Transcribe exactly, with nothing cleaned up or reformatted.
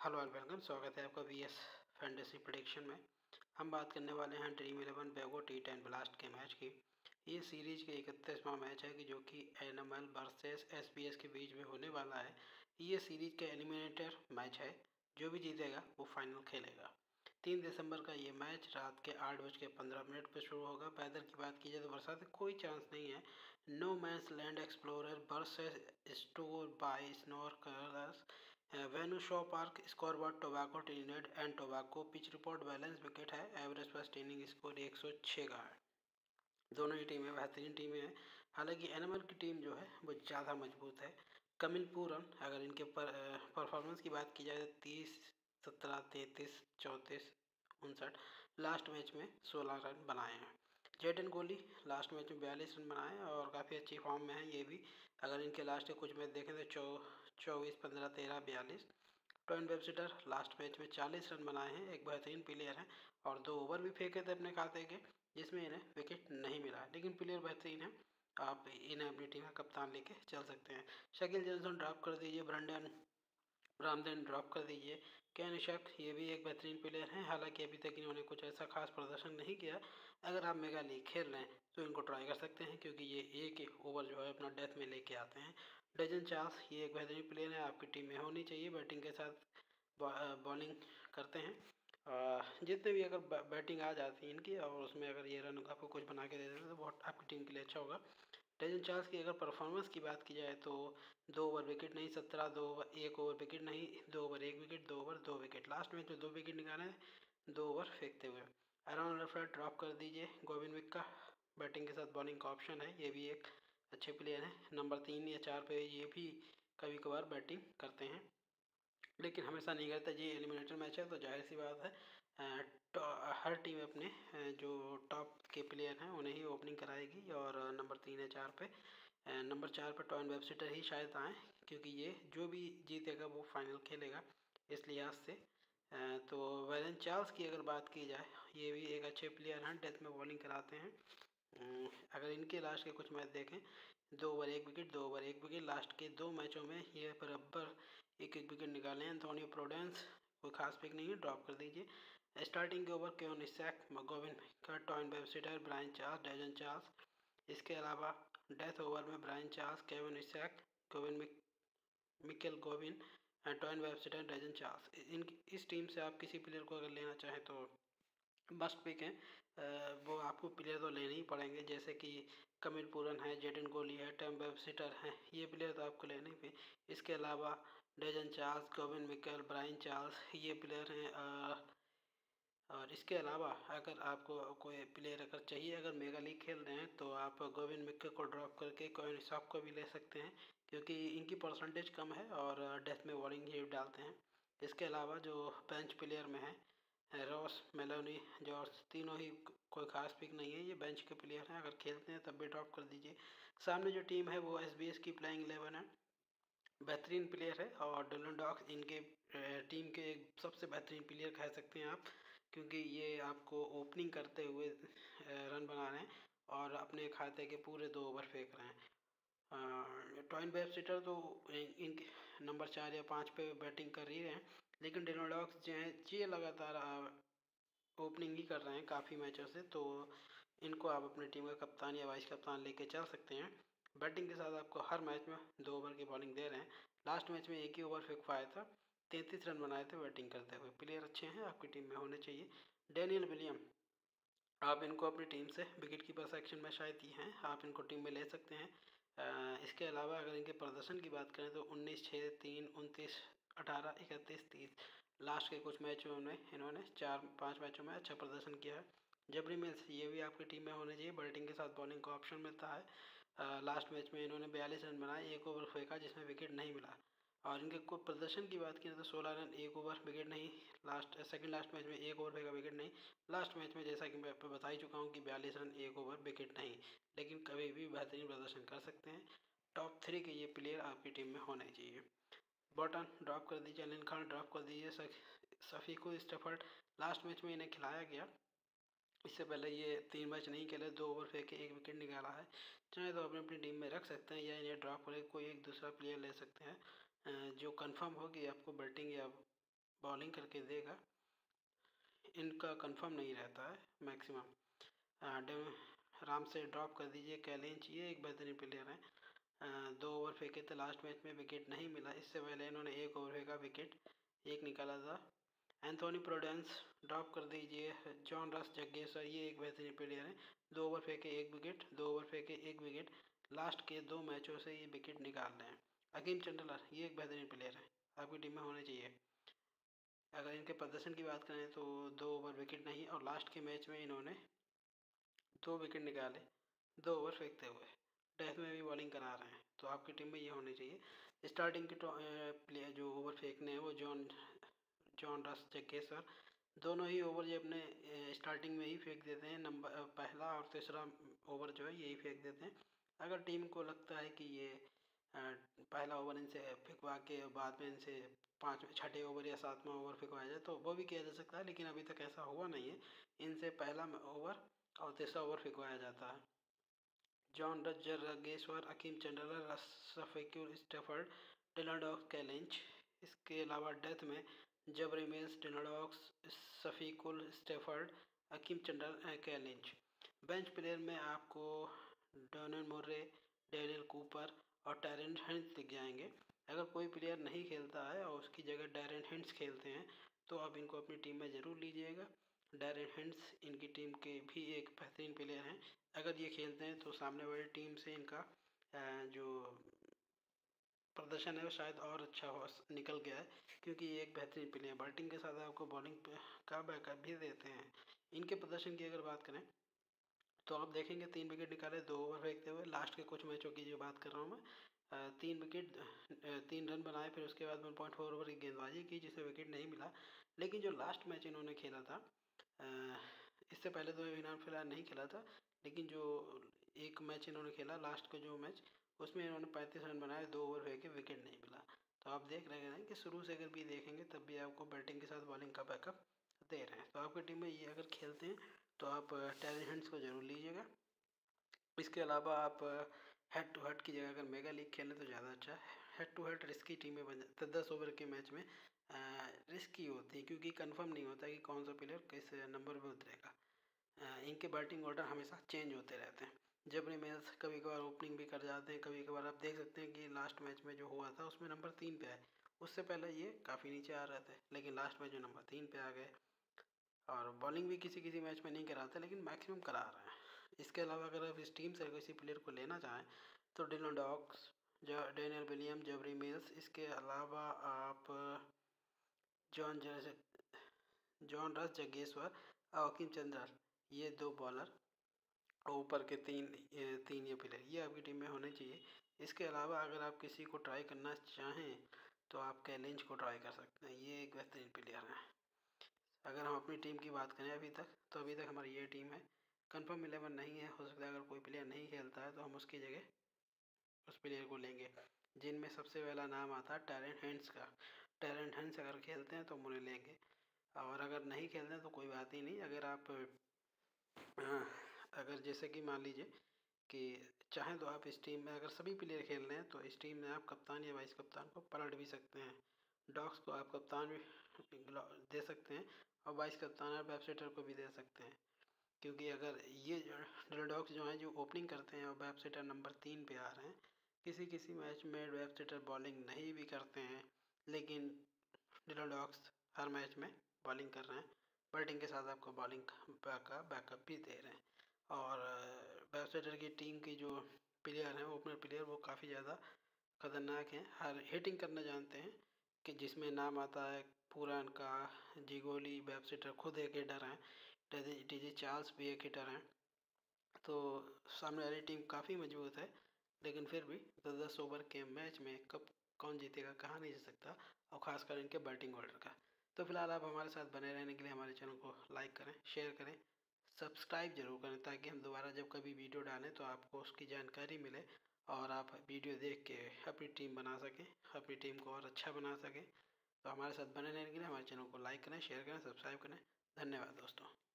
Hello and welcome. स्वागत है आपका वी एस फैंटेसी प्रेडिक्शन में। हम बात करने वाले हैं ड्रीम इलेवन बेगो टी टेन ब्लास्ट के मैच की। ये सीरीज के इकतीसवां मैच है कि जो कि N M L versus S B S के बीच में होने वाला है। ये सीरीज का एलिमिनेटर मैच है। जो भी जीतेगा वो फाइनल खेलेगा। तीन दिसंबर का ये मैच रात के आठ बज के पंद्रह मिनट पर शुरू होगा। वेदर की बात की जाए तो बरसात का कोई चांस नहीं है। No man's land explorer versus Store Bay snorkelers. Venue Shaw Park Scarborough Tobago Trinidad and Tobago. Pitch report balance wicket है। एवरेज फर्स्ट इनिंग स्कोर एक सौ छः का है। दोनों ही टीमें बेहतरीन टीमें हैं। हालांकि एनिमल की टीम जो है वो ज़्यादा मजबूत है। कमिलपुरम अगर इनके पर परफॉर्मेंस की बात की जाए तो तीस सत्रह तैंतीस चौंतीस उनसठ लास्ट मैच में सोलह रन बनाए हैं। जेडन कोहली लास्ट मैच में बयालीस रन बनाए और काफ़ी अच्छी फॉर्म में है ये भी। अगर इनके लास्ट के कुछ मैच देखें तो चौ चौबीस पंद्रह तेरह बयालीस। टॉइन वेबस्टर लास्ट मैच में चालीस रन बनाए हैं। एक बेहतरीन प्लेयर है और दो ओवर भी फेंके थे अपने खाते के जिसमें इन्हें विकेट नहीं मिला, लेकिन प्लेयर बेहतरीन है। आप इन्हें अपनी टीम का कप्तान लेके चल सकते हैं। शकील जॉनसन ड्रॉप कर दीजिए। ब्रंडन रामदेन ड्रॉप कर दीजिए। कैन शक ये भी एक बेहतरीन प्लेयर हैं। हालांकि अभी तक इन्होंने कुछ ऐसा खास प्रदर्शन नहीं किया। अगर आप मेगा लीग खेल रहे हैं तो इनको ट्राई कर सकते हैं क्योंकि ये एक ओवर जो है अपना डेथ में लेके आते हैं। डजन चार्ल्स ये एक बेहतरीन प्लेयर है, आपकी टीम में होनी चाहिए। बैटिंग के साथ बॉलिंग करते हैं। जितने भी अगर बैटिंग आ जाती है इनकी और उसमें अगर ये रन आपको कुछ बना के दे देते हैं तो बहुत आपकी टीम के लिए अच्छा होगा। डेजन चार्ल्स की अगर परफॉर्मेंस की बात की जाए तो दो ओवर विकेट नहीं, सत्रह दो ओवर एक ओवर विकेट नहीं, दो ओवर एक विकेट, दो ओवर दो विकेट। लास्ट में तो दो विकेट निकाले दो ओवर फेंकते हुए। अराउंड लेफ्ट ड्रॉप कर दीजिए। गोविंद विक्का बैटिंग के साथ बॉलिंग का ऑप्शन है, ये भी एक अच्छे प्लेयर हैं। नंबर तीन या चार पे ये भी कभी कभार बैटिंग करते हैं लेकिन हमेशा नहीं करता। ये एलिमिनेटर मैच है तो जाहिर सी बात है हर टीम अपने जो टॉप के प्लेयर हैं उन्हें ही ओपनिंग कराएगी। और नंबर तीन या चार पे नंबर चार पर टॉइन वेबस्टर ही शायद आए क्योंकि ये जो भी जीतेगा वो फाइनल खेलेगा इस लिहाज से। तो वेलन चार्ल्स की अगर बात की जाए ये भी एक अच्छे प्लेयर हैं, डेथ में बॉलिंग कराते हैं। अगर इनके लास्ट के कुछ मैच देखें दो ओवर एक विकेट, दो ओवर एक विकेट। लास्ट के दो मैचों में ये बराबर एक एक विकेट निकाले हैं। एंथोनी प्रोडेंस कोई खास पिक नहीं है, ड्रॉप कर दीजिए। स्टार्टिंग के ओवर केवन इसैक, मगोविन का, Tion Webster, Bryan Charles, Dejon Charles. इसके अलावा डेथ ओवर में Bryan Charles, Kevon Isaac, Govin Mikel Govin, Tion Webster, Dejon Charles. इन इस टीम से आप किसी प्लेयर को अगर लेना चाहें तो मस्ट पिक है। वो आपको प्लेयर तो लेने ही पड़ेंगे जैसे कि कमिल पूरन है, जेडन कोहली है, टैम वेबस्टर है, ये प्लेयर तो आपको लेने पे। इसके अलावा Dejon Charles, Govin Mikel, Bryan Charles ये प्लेयर हैं। और इसके अलावा अगर आपको कोई प्लेयर अगर चाहिए, अगर मेगा लीग खेल रहे हैं तो आप गोविंद मिक्के को ड्रॉप करके कोइन शॉप को भी ले सकते हैं क्योंकि इनकी परसेंटेज कम है और डेथ में बॉलिंग ही डालते हैं। इसके अलावा जो बेंच प्लेयर में है रॉस, मेलोनी, जॉर्ज, तीनों ही कोई खास पिक नहीं है, ये बेंच के प्लेयर हैं। अगर खेलते हैं तब भी ड्रॉप कर दीजिए। सामने जो टीम है वो एस बी एस की प्लेइंग इलेवन है, बेहतरीन प्लेयर है और डिलन डॉक्स इनके टीम के सबसे बेहतरीन प्लेयर कह सकते हैं आप क्योंकि ये आपको ओपनिंग करते हुए रन बना रहे हैं और अपने खाते के पूरे दो ओवर फेंक रहे हैं। टॉइन वेबस्टर तो इनके नंबर चार या पाँच पे बैटिंग कर ही रहे हैं लेकिन डिलन डॉक्स जो है ये लगातार ओपनिंग ही कर रहे हैं काफ़ी मैचों से, तो इनको आप अपनी टीम का कप्तान या वाइस कप्तान लेके चल सकते हैं। बैटिंग के साथ आपको हर मैच में दो ओवर की बॉलिंग दे रहे हैं। लास्ट मैच में एक ही ओवर फेंक पाया था, तैंतीस रन बनाए थे बैटिंग करते हुए। प्लेयर अच्छे हैं, आपकी टीम में होने चाहिए। डैनियल विलियम आप इनको अपनी टीम से विकेट कीपर सेक्शन में शायद ही हैं, आप इनको टीम में ले सकते हैं। इसके अलावा अगर इनके प्रदर्शन की बात करें तो उन्नीस छः तीन उनतीस अठारह इकतीस तीस लास्ट के कुछ मैचों में इन्होंने चार पाँच मैचों में अच्छा प्रदर्शन किया है। जबरी मिल्स ये भी आपकी टीम में होने चाहिए, बैटिंग के साथ बॉलिंग का ऑप्शन मिलता है। लास्ट मैच में इन्होंने बयालीस रन बनाए, एक ओवर फेंका जिसमें विकेट नहीं मिला। और इनके को प्रदर्शन की बात करें तो सोलह रन, एक ओवर विकेट नहीं। लास्ट सेकंड लास्ट मैच में एक ओवर फेंका, विकेट नहीं। लास्ट मैच में जैसा कि मैं आपको बता ही चुका हूँ कि बयालीस रन, एक ओवर विकेट नहीं, लेकिन कभी भी बेहतरीन प्रदर्शन कर सकते हैं। टॉप थ्री के ये प्लेयर आपकी टीम में होने चाहिए। बॉटन ड्रॉप कर दीजिए, अनिल खान ड्रॉप कर दीजिए, सफ़ीको स्टफर्ड लास्ट मैच में इन्हें खिलाया गया। इससे पहले ये तीन मैच नहीं खेले, दो ओवर फेंके, एक विकेट निकाला है। चाहे तो अपनी अपनी टीम में रख सकते हैं या इन्हें ड्रॉप करके कोई एक दूसरा प्लेयर ले सकते हैं जो कंफर्म हो कि आपको बैटिंग या बॉलिंग करके देगा, इनका कंफर्म नहीं रहता है मैक्सिमम। आराम से ड्रॉप कर दीजिए कैलेंच, ये एक बेहतरीन प्लेयर है। दो ओवर फेंके थे लास्ट मैच में, विकेट नहीं मिला। इससे पहले इन्होंने एक ओवर फेंका, विकेट एक निकाला था। एंथोनी प्रोडेंस ड्रॉप कर दीजिए। जॉन रस जग्गेश्वर, ये एक बेहतरीन प्लेयर है। दो ओवर फेंके एक विकेट, दो ओवर फेंके एक विकेट, लास्ट के दो मैचों से ये विकेट निकाल रहे हैं। अकीम चंडलर, ये एक बेहतरीन प्लेयर है, आपकी टीम में होने चाहिए। अगर इनके प्रदर्शन की बात करें तो दो ओवर विकेट नहीं, और लास्ट के मैच में इन्होंने दो विकेट निकाले दो ओवर फेंकते हुए। डेथ में भी बॉलिंग करा रहे हैं, तो आपकी टीम में ये होनी चाहिए। स्टार्टिंग के प्लेयर जो ओवर फेंकने हैं वो जॉन जॉन रस जग्गेश्वर, दोनों ही ओवर ये अपने स्टार्टिंग में ही फेंक देते हैं। नंबर पहला और तीसरा ओवर जो है यही फेंक देते हैं। अगर टीम को लगता है कि ये पहला ओवर इनसे फेंकवा के बाद में इनसे पाँच छठे ओवर या सातवां ओवर फेंकवाया जाए तो वो भी किया जा सकता है, लेकिन अभी तक ऐसा हुआ नहीं है। इनसे पहला ओवर और तीसरा ओवर फेंकवाया जाता है। जॉन जग्गेश्वर, अकीम चंडलर, सफेक्यूल स्टेफर्ड, डिलाडॉक्स कैलेंच। इसके अलावा डेथ में जबरी मिल्स, डिलाडॉक्स, सफीकुल स्टेफर्ड, अकीम चंडल, कैलेंच। बेंच प्लेयर में आपको डॉनन मोर्रे, डैनियल कूपर और टैरेंट हिंट्स दिख जाएंगे। अगर कोई प्लेयर नहीं खेलता है और उसकी जगह डैरेन हिंट्स खेलते हैं तो आप इनको अपनी टीम में ज़रूर लीजिएगा। डैरेन हिंट्स इनकी टीम के भी एक बेहतरीन प्लेयर हैं। अगर ये खेलते हैं तो सामने वाली टीम से इनका जो प्रदर्शन है वो शायद और अच्छा हो निकल गया है, क्योंकि ये एक बेहतरीन प्लेयर है। बैटिंग के साथ आपको बॉलिंग का बैकअप भी देते हैं। इनके प्रदर्शन की अगर बात करें तो आप देखेंगे तीन विकेट निकाले दो ओवर फेंकते हुए। लास्ट के कुछ मैचों की जो बात कर रहा हूँ मैं, तीन विकेट तीन रन बनाए, फिर उसके बाद वन पॉइंट फोर ओवर की गेंदबाजी की जिससे विकेट नहीं मिला। लेकिन जो लास्ट मैच इन्होंने खेला था, इससे पहले तो इन्होंने फिलहाल नहीं खेला था, लेकिन जो एक मैच इन्होंने खेला लास्ट का जो मैच, उसमें इन्होंने पैंतीस रन बनाए, दो ओवर फेंके, विकेट नहीं मिला। तो आप देख रहे हैं कि शुरू से अगर भी देखेंगे तब भी आपको बैटिंग के साथ बॉलिंग का बैकअप दे रहे हैं। तो आपकी टीम में ये अगर खेलते हैं तो आप टैरेंट हिंट्स को ज़रूर लीजिएगा। इसके अलावा आप हेड टू हेड की जगह अगर मेगा लीग खेलें तो ज़्यादा अच्छा है। हेड टू हेड रिस्की टीमें बन जाती है, दस ओवर के मैच में रिस्की होती है, क्योंकि कंफर्म नहीं होता कि कौन सा प्लेयर किस नंबर पर उतरेगा। इनके बैटिंग ऑर्डर हमेशा चेंज होते रहते हैं। जबरी मिल्स कभी कभार ओपनिंग भी कर जाते हैं, कभी कभार आप देख सकते हैं कि लास्ट मैच में जो हुआ था उसमें नंबर तीन पे आए। उससे पहले ये काफ़ी नीचे आ रहे थे, लेकिन लास्ट में जो नंबर तीन पे आ गए। और बॉलिंग भी किसी किसी मैच में नहीं कराते, लेकिन मैक्सिमम करा रहे हैं। इसके अलावा अगर आप इस टीम से किसी प्लेयर को लेना चाहें तो Dillon Dox, Daniel William, Jabari Mills. इसके अलावा आप जॉन जॉन रस जग्गेश्वर, अकीम चंद्रल, ये दो बॉलर और ऊपर के तीन तीन ये प्लेयर, ये आपकी टीम में होने चाहिए। इसके अलावा अगर आप किसी को ट्राई करना चाहें तो आप कैलेंच को ट्राई कर सकते हैं, ये एक बेहतरीन प्लेयर है। अगर हम अपनी टीम की बात करें अभी तक तो अभी तक हमारी ये टीम है। कंफर्म इलेवन नहीं है, हो सकता है अगर कोई प्लेयर नहीं खेलता है तो हम उसकी जगह उस प्लेयर को लेंगे। जिनमें सबसे पहला नाम आता है टैरेंट हिंट्स का। टैरेंट हिंट्स अगर खेलते हैं तो हम उन्हें लेंगे, और अगर नहीं खेलते हैं तो कोई बात ही नहीं। अगर आप अगर जैसे कि मान लीजिए कि चाहें तो आप इस टीम में अगर सभी प्लेयर खेल रहे हैं तो इस टीम में आप कप्तान या वाइस कप्तान को पलट भी सकते हैं। डॉक्स को आप कप्तान भी दे सकते हैं और वाइस कप्तान और वेबसेटर को भी दे सकते हैं, क्योंकि अगर ये डॉक्स जो हैं जो ओपनिंग करते हैं और वेबसेटर नंबर तीन पे आ रहे हैं, किसी किसी मैच में वेबसेटर बॉलिंग नहीं भी करते हैं, लेकिन डॉक्स हर मैच में बॉलिंग कर रहे हैं। बैटिंग के साथ आपको बॉलिंग का बैकअप भी दे रहे हैं। और वेबसेटर की टीम की जो प्लेयर हैं ओपनर प्लेयर वो काफ़ी ज़्यादा खतरनाक हैं, हर हिटिंग करना जानते हैं, कि जिसमें नाम आता है पुरान का, जिगोली, वेबसेटर खुद एक हिटर हैं, टीजे चार्ल्स भी एक हिटर हैं। तो सामने वाली टीम काफ़ी मजबूत है, लेकिन फिर भी दस दस ओवर के मैच में कब कौन जीतेगा कहा नहीं जा सकता, और ख़ासकर इनके बैटिंग ऑर्डर का। तो फिलहाल आप हमारे साथ बने रहने के लिए हमारे चैनल को लाइक करें, शेयर करें, सब्सक्राइब जरूर करें, ताकि हम दोबारा जब कभी वीडियो डालें तो आपको उसकी जानकारी मिले और आप वीडियो देख के अपनी टीम बना सकें, अपनी टीम को और अच्छा बना सकें। तो हमारे साथ बने रहने के लिए हमारे चैनल को लाइक करें, शेयर करें, सब्सक्राइब करें। धन्यवाद दोस्तों।